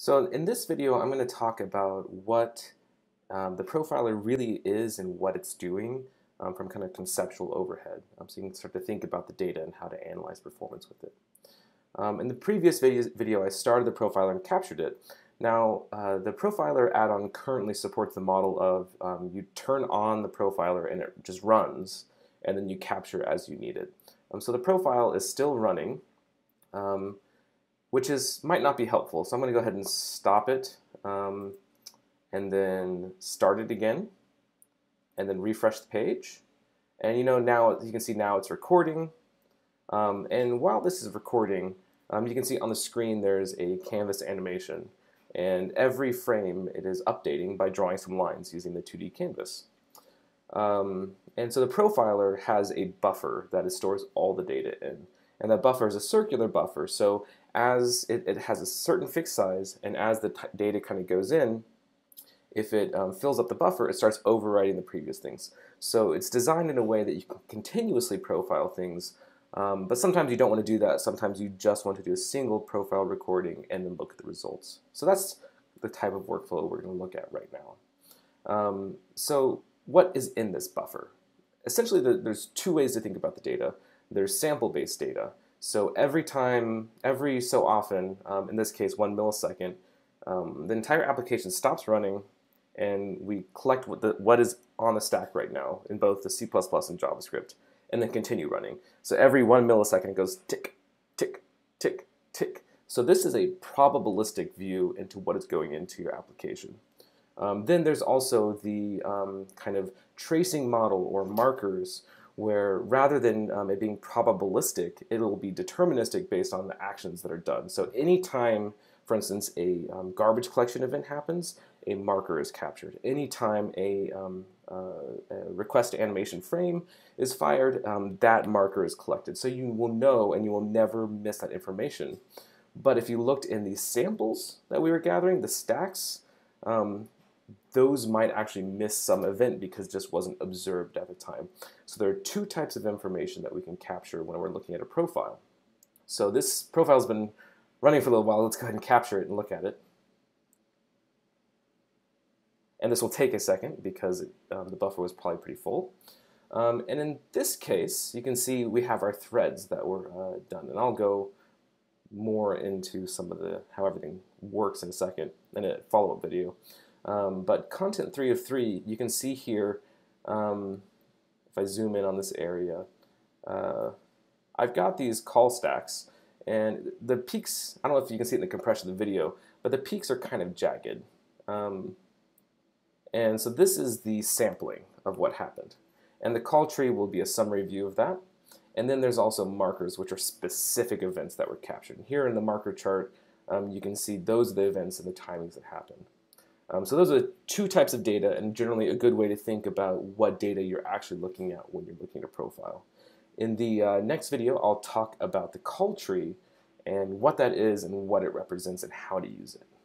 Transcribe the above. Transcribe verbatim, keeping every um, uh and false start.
So in this video, I'm going to talk about what um, the profiler really is and what it's doing um, from kind of conceptual overhead. Um, so you can start to think about the data and how to analyze performance with it. Um, in the previous video, video, I started the profiler and captured it. Now, uh, the profiler add-on currently supports the model of um, you turn on the profiler and it just runs, and then you capture as you need it. Um, so the profile is still running. Um, which is might not be helpful. So I'm going to go ahead and stop it, um, and then start it again, and then refresh the page. And you know now you can see now it's recording. Um, and while this is recording, um, you can see on the screen there's a canvas animation, and every frame it is updating by drawing some lines using the two D canvas. Um, and so the profiler has a buffer that it stores all the data in. And that buffer is a circular buffer, so as it, it has a certain fixed size, and as the t data kind of goes in, if it um, fills up the buffer, it starts overwriting the previous things. So it's designed in a way that you can continuously profile things, um, but sometimes you don't want to do that. Sometimes you just want to do a single profile recording and then look at the results. So that's the type of workflow we're going to look at right now. Um, so what is in this buffer? Essentially, the, there's two ways to think about the data. There's sample-based data. So every time, every so often, um, in this case one millisecond, um, the entire application stops running and we collect what, the, what is on the stack right now in both the C plus plus and JavaScript, and then continue running. So every one millisecond it goes tick, tick, tick, tick. So this is a probabilistic view into what is going into your application. Um, then there's also the um, kind of tracing model or markers, where rather than um, it being probabilistic, it will be deterministic based on the actions that are done. So anytime, for instance, a um, garbage collection event happens, a marker is captured. Anytime a, um, uh, a request animation frame is fired, um, that marker is collected. So you will know and you will never miss that information. But if you looked in the samples that we were gathering, the stacks, um, those might actually miss some event because it just wasn't observed at the time. So there are two types of information that we can capture when we're looking at a profile. So this profile has been running for a little while. Let's go ahead and capture it and look at it. And this will take a second because it, um, the buffer was probably pretty full. Um, and in this case, you can see we have our threads that were uh, done. And I'll go more into some of the how everything works in a second in a follow-up video. Um, but content three of three, you can see here, um, if I zoom in on this area, uh, I've got these call stacks, and the peaks, I don't know if you can see it in the compression of the video, but the peaks are kind of jagged. Um, and so this is the sampling of what happened. And the call tree will be a summary view of that. And then there's also markers, which are specific events that were captured. And here in the marker chart, um, you can see those are the events and the timings that happened. Um, so those are two types of data, and generally a good way to think about what data you're actually looking at when you're looking at a profile. In the uh, next video, I'll talk about the call tree and what that is and what it represents and how to use it.